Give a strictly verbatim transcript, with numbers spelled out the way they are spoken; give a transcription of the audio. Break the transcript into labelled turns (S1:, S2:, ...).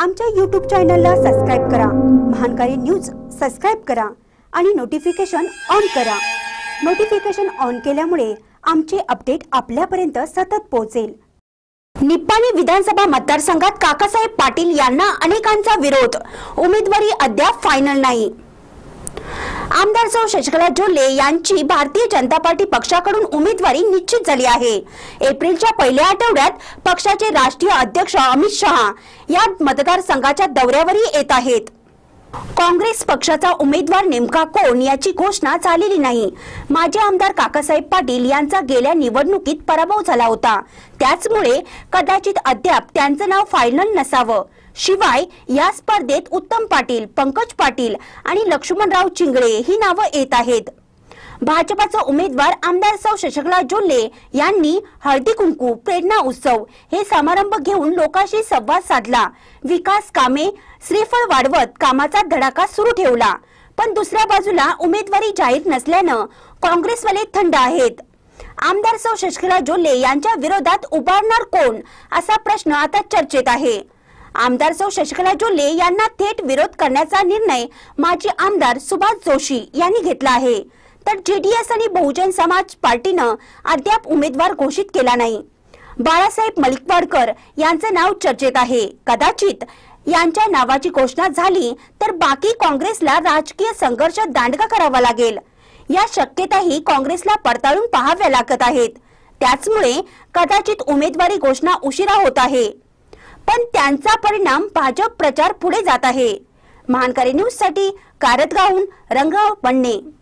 S1: आमच्या यूट्यूब चॅनलला सबस्क्राइब करा, महानकारी न्यूज सबस्क्राइब करा आणि नोटिफिकेशन ऑन करा। नोटिफिकेशन ऑन केल्यामुळे आमचे अपडेट आपल्यापर्यंत सतत पोहोचेल। निप्पाणी विधानसभा मतदारसंघात काकासाहेब पाटील यांना अनेकांचा विरोध, उमेदवारी अद्याप फायनल नाही। आमदार सौ शशिकला जोल्ले यांची भारतीय जनता पार्टी पक्षाकडून उमेदवारी निश्चित झाली आहे। एप्रिलच्या पहिल्या आठवड्यात पक्षाचे राष्ट्रीय अध्यक्ष अमित शहा या मतदारसंघाच्या दौऱ्यावरही येत आहेत। काँग्रेस पक्षाचा उमेदवार नेमका कोण याची घोषणा झालेली नाही। माजी आमदार काकासाहेब पाटील यांचा गेल्या निवडणुकीत पराभव झाला होता, त्याचमुळे कदाचित अद्याप त्यांचे नाव फायनल नसावं। शिवाय या स्पर्धेत उत्तम पाटील, पंकज पाटील आणि लक्ष्मणराव चिंगळे ही नावे येत आहेत। भाजपचा उमेदवार आमदार सौ शशिकला जोल्ले यांनी हळदी कुंकू, प्रेरणा उत्सव हे समारंभ घेऊन लोकांशी संवाद साधला, विकास कामे, श्रीफळ वाढवत कामाचा धडाका सुरू ठेवला। पण दुसऱ्या बाजूला उमेदवारी जाहीर नसल्यानं काँग्रेसवाले थंड आहेत। आमदार सौ शशिकला जोल्ले यांच्या विरोधात उभारणार कोण असा प्रश्न आता चर्चेत आहे। आमदार सौ शशिकला जोल्ले यांना थेट विरोध करण्याचा निर्णय माजी आमदार सुभाष जोशी यांनी घेतला आहे, तर जेडीएस आणि बहुजन समाज पार्टीनं अद्याप उमेदवार घोषित केला नाही। बाळासाहेब मलिकवाडकर यांचे नाव चर्चेत आहे। कदाचित यांच्या नावाची घोषणा झाली तर बाकी काँग्रेसला राजकीय संघर्ष दांडगा करावा लागेल। या शक्यताही काँग्रेसला पडताळून पाहाव्या लागत आहेत, त्याचमुळे कदाचित उमेदवारी घोषणा उशिरा होत आहे, पण त्यांचा परिणाम भाजप प्रचार पुढे जात आहे। महानकारी न्यूज साठी कारतगावहून रंगराव बन्ने।